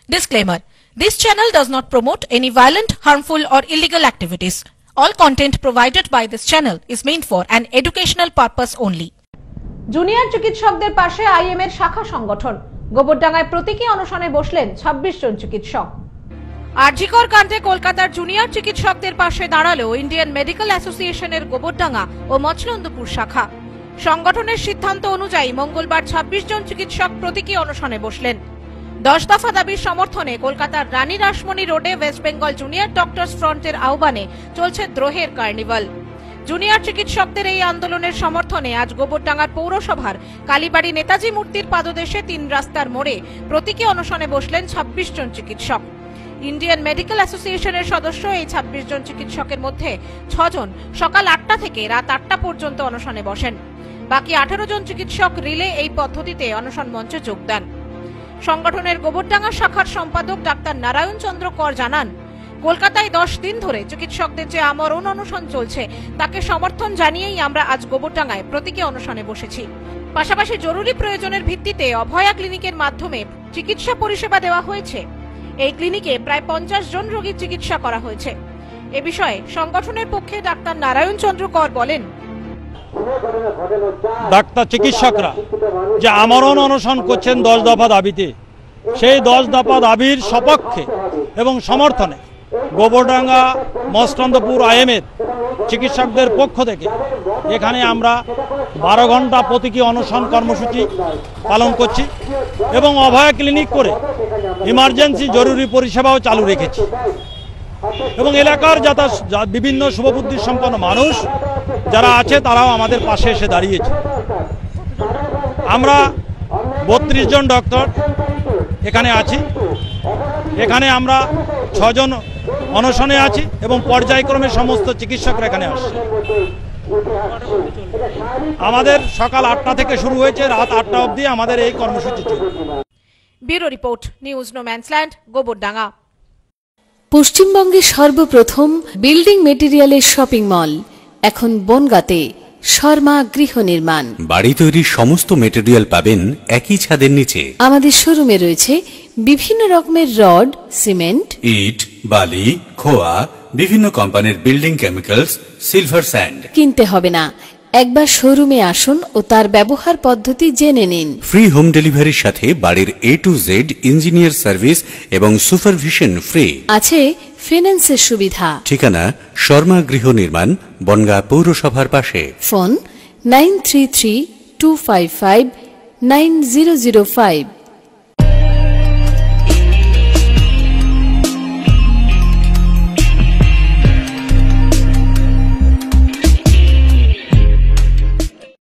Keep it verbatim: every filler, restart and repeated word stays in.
Disclaimer: This channel does not promote any violent, harmful or illegal activities. All content provided by this channel is meant for an educational purpose only. Junior চিকিৎসকদের পাশে IM এর শাখা সংগঠন। গোবরডাঙ্গায় প্রতীকী অনশনে বসলেন ছাব্বিশ জন চিকিৎসক। আরজিকর কাণ্ডে কলকাতার জুনিয়র চিকিৎসকদের পাশে দাঁড়ালো ইন্ডিয়ান মেডিকেল অ্যাসোসিয়েশনের গোবরডাঙ্গা ও মচলন্দপুর শাখা। সংগঠনের সিদ্ধান্ত অনুযায়ী মঙ্গলবার ছাব্বিশ জন চিকিৎসক প্রতীকী অনশনে বসলেন। দশ দফা দাবির সমর্থনে কলকাতার রানী রাসমণি রোডে ওয়েস্ট বেঙ্গল জুনিয়র ডক্টরস ফ্রন্টের আহ্বানে চলছে দ্রোহের কার্নিভাল। জুনিয়র চিকিৎসকদের এই আন্দোলনের সমর্থনে আজ গোবরডাঙ্গার পৌরসভার কালীবাড়ি নেতাজি মূর্তির পাদদেশে তিন রাস্তার মোড়ে প্রতীকী অনশনে বসলেন ছাব্বিশ জন চিকিৎসক। ইন্ডিয়ান মেডিকেল অ্যাসোসিয়েশনের সদস্য এই ছাব্বিশ জন চিকিৎসকের মধ্যে ছজন সকাল আটটা থেকে রাত আটটা পর্যন্ত অনশনে বসেন। বাকি আঠারো জন চিকিৎসক রিলে এই পদ্ধতিতে অনশন মঞ্চে যোগ দেন। সংগঠনের গোবরডাঙ্গা শাখার সম্পাদক ডাক্তার নারায়ণ চন্দ্র কর জানান, কলকাতায় দশ দিন ধরে চিকিৎসকদের যে আমরণ অনশন চলছে তাকে সমর্থন জানিয়েই আমরা আজ গোবরডাঙ্গায় প্রতীকী অনশনে বসেছি। পাশাপাশি জরুরি প্রয়োজনের ভিত্তিতে অভয়া ক্লিনিকের মাধ্যমে চিকিৎসা পরিষেবা দেওয়া হয়েছে। এই ক্লিনিকে প্রায় পঞ্চাশ জন রোগীর চিকিৎসা করা হয়েছে। এ বিষয়ে সংগঠনের পক্ষে ডাক্তার নারায়ণ চন্দ্র কর বলেন, ডাক্তার চিকিৎসকরা যে আমরণ অনশন করছেন দশ দফা দাবিতে, সেই দশ দফা দাবির সপক্ষে এবং সমর্থনে গোবরডাঙ্গা মচলন্দপুর আইএমের চিকিৎসকদের পক্ষ থেকে এখানে আমরা বারো ঘন্টা প্রতীকী অনশন কর্মসূচি পালন করছি এবং অভয়া ক্লিনিক করে ইমার্জেন্সি জরুরি পরিষেবাও চালু রেখেছি এবং এলাকার যাতে বিভিন্ন শুভবুদ্ধি সম্পন্ন মানুষ যারা আছে তারাও আমাদের পাশে এসে দাঁড়িয়েছে। আমরা বত্রিশ জন ডক্টর এখানে আছি। এখানে আমরা ছজন অনশনে আছি এবং পর্যায়ক্রমে সমস্ত চিকিৎসকরা এখানে আসছে। আমাদের সকাল আটটা থেকে শুরু হয়েছে, রাত আটটা অবধি আমাদের এই কর্মসূচি চলবে। Bureau report, news no man's land, Gobardanga. পশ্চিমবঙ্গের সর্বপ্রথম বিল্ডিং মেটেরিয়ালের শপিং মল এখন বনগাঁতে। শর্মা গৃহ নির্মাণ, বাড়ি তৈরির সমস্ত মেটেরিয়াল পাবেন একই ছাদের নিচে। আমাদের শোরুমে রয়েছে বিভিন্ন রকমের রড, সিমেন্ট, ইট, বালি, খোয়া, বিভিন্ন কোম্পানির বিল্ডিং কেমিক্যালস, সিলভার স্যান্ড। কিনতে হবে না, একবার শোরুমে আসুন ও তার ব্যবহার পদ্ধতি জেনে নিন। ফ্রি হোম ডেলিভারির সাথে বাড়ির A to Z engineer service এবং সুপারভিশন ফ্রি। আছে ফিন্যান্সের সুবিধা। ঠিকানা শর্মা গৃহ নির্মাণ, বনগাঁ পৌরসভার পাশে। Phone nine three three two five five nine zero zero five.